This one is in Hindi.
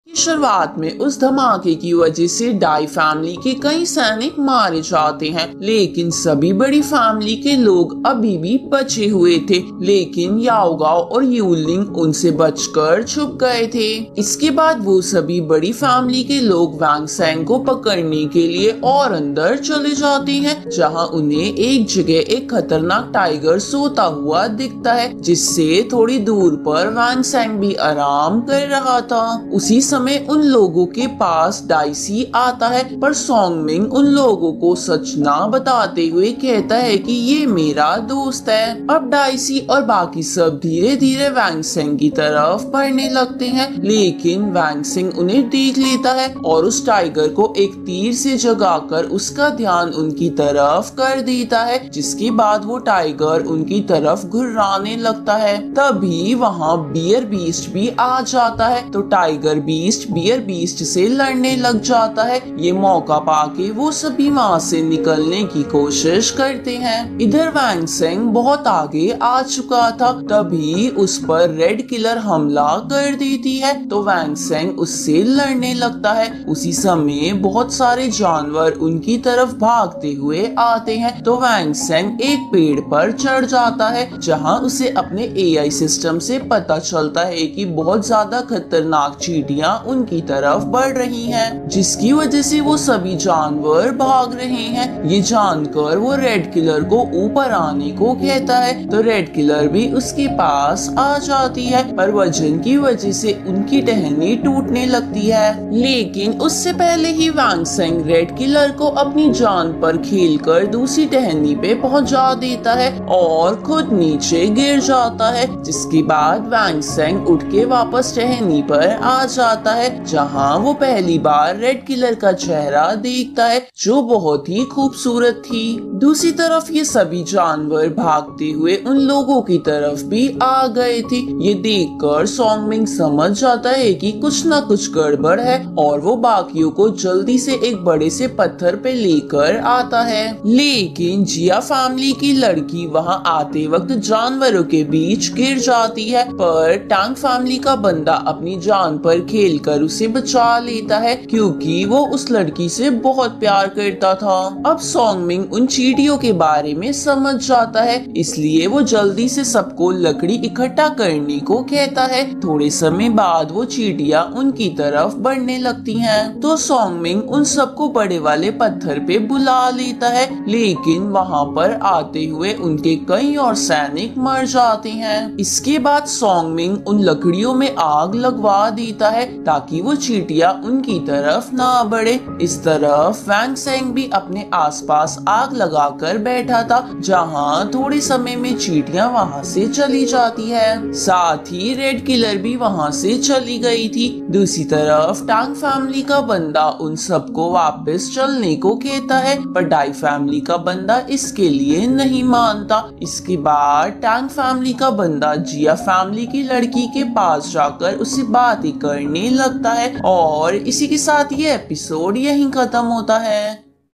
की शुरुआत में उस धमाके की वजह से डाई फैमिली के कई सैनिक मारे जाते हैं, लेकिन सभी बड़ी फैमिली के लोग अभी भी बचे हुए थे। लेकिन याओगाओ और यूलिंग उनसे बचकर छुप गए थे। इसके बाद वो सभी बड़ी फैमिली के लोग वांग सेंग को पकड़ने के लिए और अंदर चले जाते हैं, जहां उन्हें एक जगह एक खतरनाक टाइगर सोता हुआ दिखता है, जिससे थोड़ी दूर पर वांग सेंग भी आराम कर रहा था। उसी समय उन लोगों के पास डाइसी आता है, पर सोंगमिंग उन लोगों को सच ना बताते हुए कहता है कि ये मेरा दोस्त है। अब डाइसी और बाकी सब धीरे धीरे वांग सेंग की तरफ बढ़ने लगते हैं, लेकिन वांग सेंग उन्हें देख लेता है और उस टाइगर को एक तीर से जगाकर उसका ध्यान उनकी तरफ कर देता है, जिसके बाद वो टाइगर उनकी तरफ घुर्राने लगता है। तभी वहाँ बियर बीस्ट भी आ जाता है, तो टाइगर बियर बीस्ट से लड़ने लग जाता है। ये मौका पाके वो सभी वहाँ से निकलने की कोशिश करते हैं। इधर वांग सेंग बहुत आगे आ चुका था, तभी उस पर रेड किलर हमला कर देती है, तो वांग सेंग उससे लड़ने लगता है। उसी समय बहुत सारे जानवर उनकी तरफ भागते हुए आते हैं, तो वांग सेंग एक पेड़ पर चढ़ जाता है, जहाँ उसे अपने एआई सिस्टम से पता चलता है कि बहुत ज्यादा खतरनाक चींटियां उनकी तरफ बढ़ रही हैं, जिसकी वजह से वो सभी जानवर भाग रहे हैं। ये जानकर वो रेड किलर को ऊपर आने को कहता है, तो रेड किलर भी उसके पास आ जाती है, पर वजन की वजह से उनकी टहनी टूटने लगती है। लेकिन उससे पहले ही वांग सेंग रेड किलर को अपनी जान पर खेलकर दूसरी टहनी पे पहुंचा देता है और खुद नीचे गिर जाता है, जिसके बाद वांग सेंग उठ के वापस टहनी पर आ जाता है, जहां वो पहली बार रेड किलर का चेहरा देखता है, जो बहुत ही खूबसूरत थी। दूसरी तरफ ये सभी जानवर भागते हुए उन लोगों की तरफ भी आ गए थे। ये देखकर सोंगमिंग समझ जाता है कि कुछ न कुछ गड़बड़ है, और वो बाकियों को जल्दी से एक बड़े से पत्थर पे लेकर आता है। लेकिन जिया फैमिली की लड़की वहां आते वक्त जानवरों के बीच गिर जाती है, पर टांग फैमिली का बंदा अपनी जान पर खेलकर उसे बचा लेता है, क्योंकि वो उस लड़की से बहुत प्यार करता था। अब सोंगमिंग उन चींटियों के बारे में समझ जाता है, इसलिए वो जल्दी से सबको लकड़ी इकट्ठा करने को कहता है। थोड़े समय बाद वो चींटियां उनकी तरफ बढ़ने लगती हैं, तो सोंगमिंग उन सबको बड़े वाले पत्थर पे बुला लेता है, लेकिन वहाँ पर आते हुए उनके कई और सैनिक मर जाते हैं। इसके बाद सोंगमिंग उन लकड़ियों में आग लगवा देता है, ताकि वो चींटियां उनकी तरफ ना बढ़े। इस तरफ वांग सेंग भी अपने आसपास आग लगाकर बैठा था, जहां थोड़े समय में चींटियां वहां से चली जाती है। साथ ही रेड किलर भी वहां से चली गई थी। दूसरी तरफ टांग फैमिली का बंदा उन सबको वापस चलने को कहता है, पर डाई फैमिली का बंदा इसके लिए नहीं मानता। इसके बाद टांग फैमिली का बंदा जिया फैमिली की लड़की के पास जाकर उससे बातें करने लगता है, और इसी के साथ ये एपिसोड यहीं खत्म होता है।